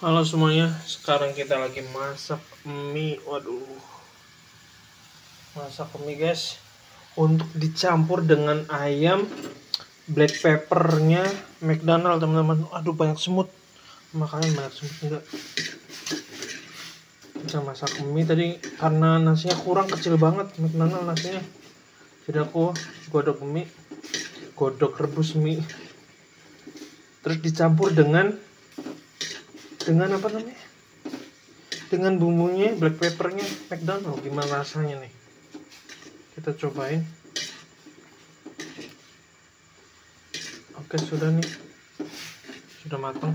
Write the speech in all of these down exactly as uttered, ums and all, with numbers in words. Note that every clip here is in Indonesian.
Halo semuanya, sekarang kita lagi masak mie. Waduh, masak mie guys, untuk dicampur dengan ayam black peppernya McDonald teman-teman. Aduh banyak semut, makanya banyak semut enggak. Kita masak mie tadi karena nasinya kurang, kecil banget McDonald nasinya. Jadi aku godok mie, godok rebus mie, terus dicampur dengan dengan apa namanya? Dengan bumbunya black peppernya McDonald. Gimana rasanya nih? Kita cobain. Oke, sudah nih, sudah matang.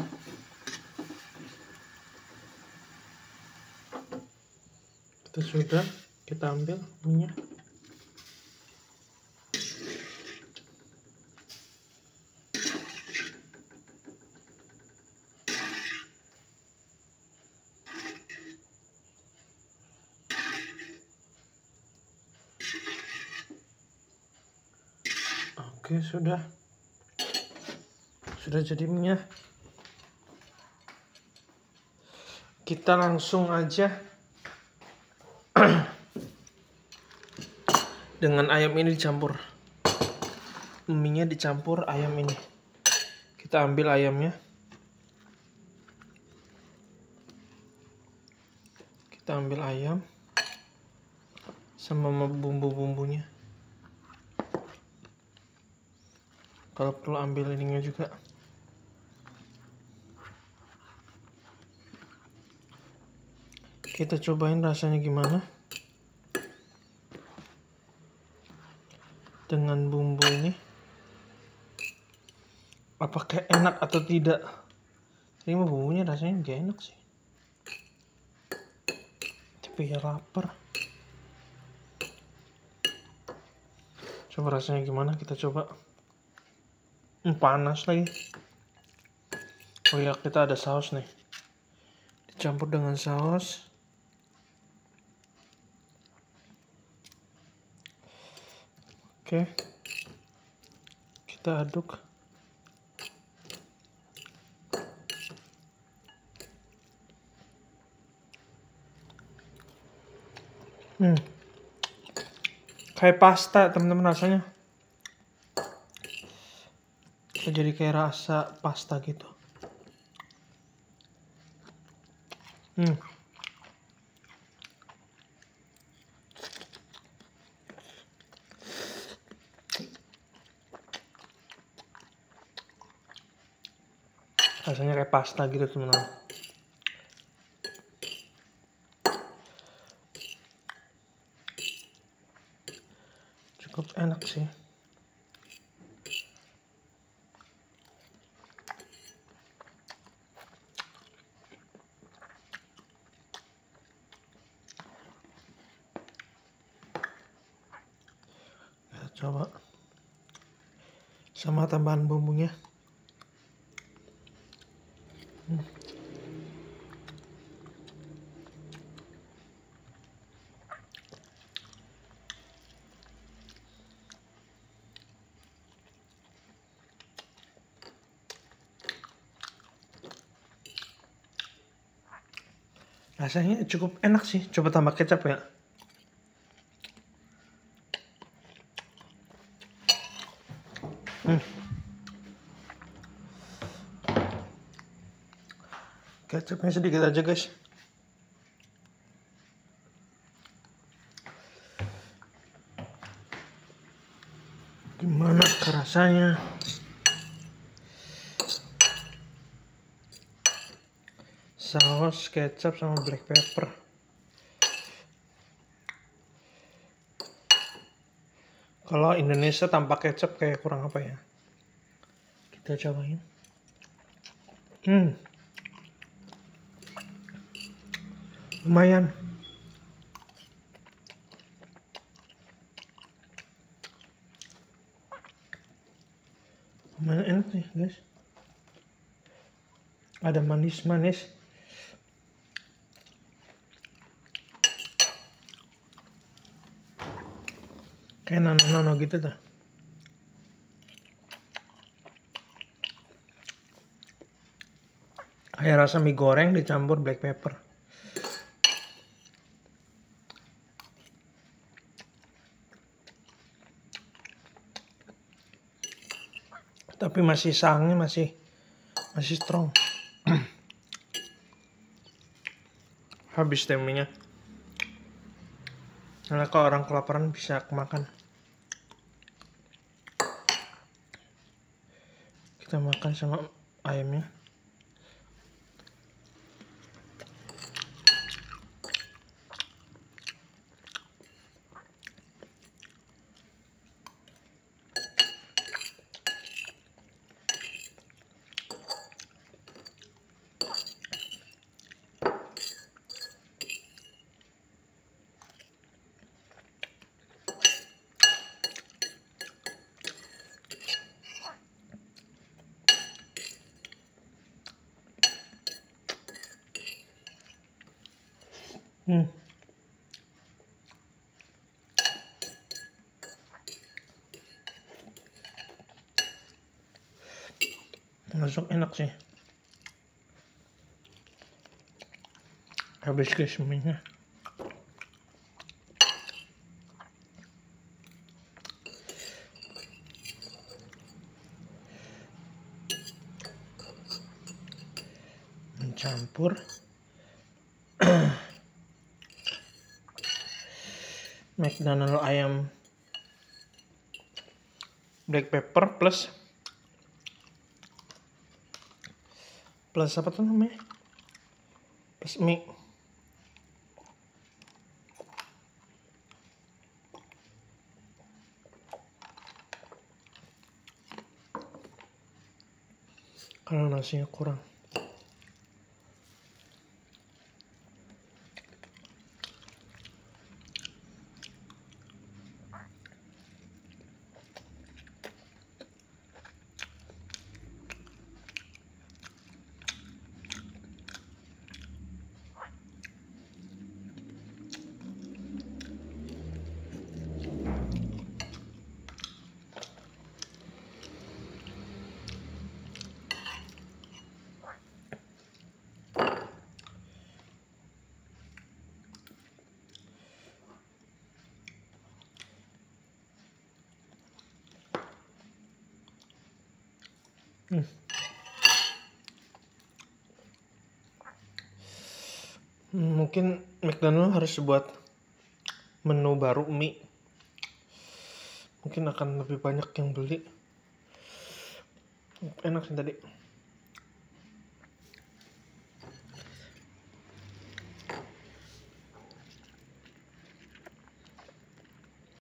Itu sudah, kita ambil minyak. Oke, sudah. Sudah jadi minyak. Kita langsung aja dengan ayam ini dicampur. Mie-nya dicampur ayam ini. Kita ambil ayamnya. Kita ambil ayam sama bumbu-bumbunya. Kalau perlu ambil ininya juga. Kita cobain rasanya gimana dengan bumbu ini. Apakah enak atau tidak? Ini mah bumbunya rasanya gak enak sih. Tapi ya lapar. Coba rasanya gimana? Kita coba. Hmm, panas lagi. Oh ya, kita ada saus nih. Dicampur dengan saus. Oke, kita aduk. Hmm, kayak pasta teman-teman rasanya. Jadi kayak rasa pasta gitu. Hmm. Rasanya kayak pasta gitu teman-teman. Cukup enak sih. Kita coba sama tambahan bumbunya. Hmm. Rasanya cukup enak sih. Coba tambah kecap ya. Hmm. Kecapnya sedikit aja guys. Gimana rasanya? Saus, kecap, sama black pepper. Kalau Indonesia tanpa kecap kayak kurang apa ya? Kita cobain. Hmm, lumayan. Lumayan enak nih guys. Ada manis-manis. Kayak nano-nano gitu tuh. Kayak rasa mie goreng dicampur black pepper. Tapi masih sangnya masih masih strong. Habis deh mie-nya. Karena kalau orang kelaparan bisa kemakan. Kita makan sama ayamnya. Hmm. Masuk enak sih. Habis guys mie-nya. Mencampur McDonald ayam black pepper plus plus apa tuh namanya, plus mie. Kalau nasinya kurang. Hmm. Mungkin McDonald harus buat menu baru mie. Mungkin akan lebih banyak yang beli. Enak sih tadi.